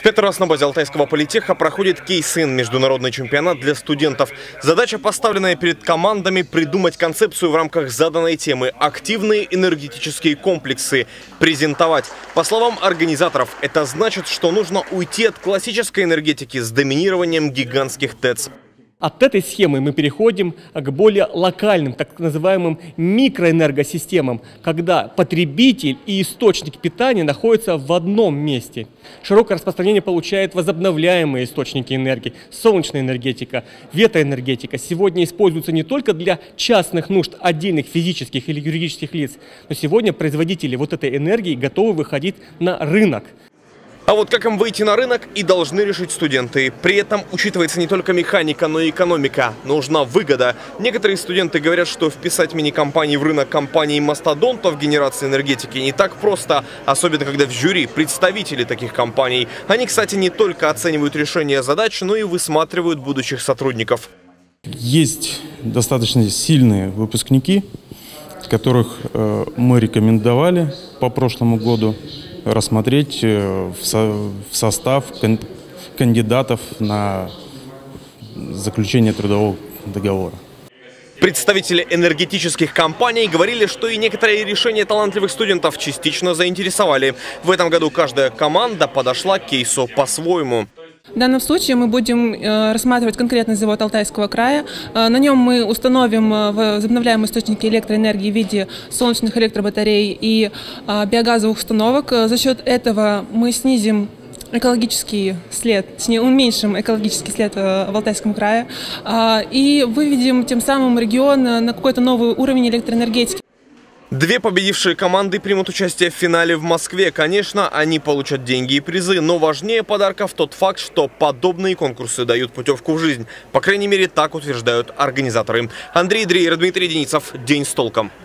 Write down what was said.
5-й раз на базе Алтайского политеха проходит Кейсын – международный чемпионат для студентов. Задача, поставленная перед командами, придумать концепцию в рамках заданной темы – активные энергетические комплексы, презентовать. По словам организаторов, это значит, что нужно уйти от классической энергетики с доминированием гигантских ТЭЦ. От этой схемы мы переходим к более локальным, так называемым микроэнергосистемам, когда потребитель и источник питания находятся в одном месте. Широкое распространение получают возобновляемые источники энергии, солнечная энергетика, ветроэнергетика. Сегодня используются не только для частных нужд отдельных физических или юридических лиц, но сегодня производители вот этой энергии готовы выходить на рынок. А вот как им выйти на рынок и должны решить студенты. При этом учитывается не только механика, но и экономика. Нужна выгода. Некоторые студенты говорят, что вписать мини-компании в рынок компаний мастодонтов генерации энергетики не так просто. Особенно, когда в жюри представители таких компаний. Они, кстати, не только оценивают решение задач, но и высматривают будущих сотрудников. Есть достаточно сильные выпускники, которых мы рекомендовали по прошлому году рассмотреть в состав кандидатов на заключение трудового договора. Представители энергетических компаний говорили, что и некоторые решения талантливых студентов частично заинтересовали. В этом году каждая команда подошла к кейсу по-своему. В данном случае мы будем рассматривать конкретный завод Алтайского края. На нем мы установим возобновляемые источники электроэнергии в виде солнечных электробатарей и биогазовых установок. За счет этого мы снизим экологический след, точнее уменьшим экологический след в Алтайском крае и выведем тем самым регион на какой-то новый уровень электроэнергетики. Две победившие команды примут участие в финале в Москве. Конечно, они получат деньги и призы, но важнее подарков тот факт, что подобные конкурсы дают путевку в жизнь. По крайней мере, так утверждают организаторы. Андрей Дрейер, Дмитрий Денисов. День с толком.